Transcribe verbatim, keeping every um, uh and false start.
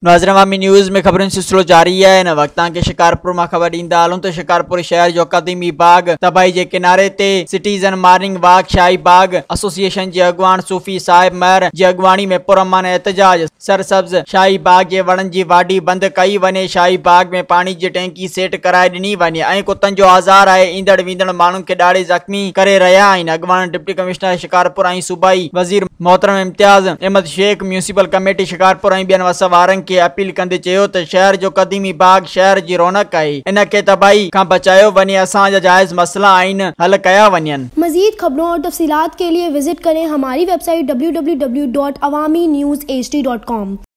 नाज़रीन अवामी न्यूज़ में खबरों सिलसिलो जारी है। इन वक्त के शिकारपुर में खबर ॾींदा हलूं तो शिकारपुर शहर जो कदीमी बाग तबाही के किनारे ते citizen morning walk Shahi Bagh association के अगवान सूफी साहिब महर की अगवानी में पुरअमन एहतजाज। सरसब्ज शाही बाग के वणन की वाडी बंद कई वने। शाही बाग में पानी की टैंकी सेट कराए ॾिनी वने ऐं कुतन जो आज़ार है। ईंदड़ वींदड़ मानू के ॾाढे ज़ख्मी करे रहा आहिनि। अगवान डिप्टी कमिश्नर शिकारपुर ऐं सूबाई वज़ीर मोहतरम इम्तियाज़ अहमद शेख म्यूनिसिपल कमेटी शिकारपुर ऐं ॿियनि वसवारनि के अपील कंदे चयो त शहर जो कदीमी बाग शहर की रौनक है। इन के तबाही का बचायो वने। असांजा जायज़ मसला आहिनि हल कया वञनि। मजीद खबरों और तफसीलात के लिए विजिट करें हमारी website W W W dot Awami news H D dot com.